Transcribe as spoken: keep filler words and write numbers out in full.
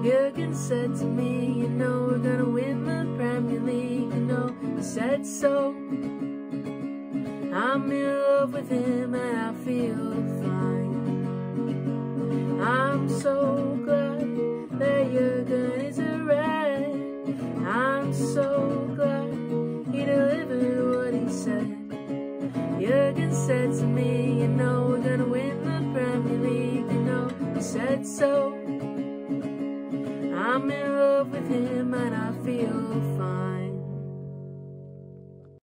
Jurgen said to me, you know we're gonna win the Premier League, you know he said so. I'm in love with him and I feel fine. I'm so glad that Jurgen is a red. I'm so glad he delivered what he said. Jurgen said to me, you know we're gonna win the Premier League, you know he said so. I'm in love with him and I feel fine.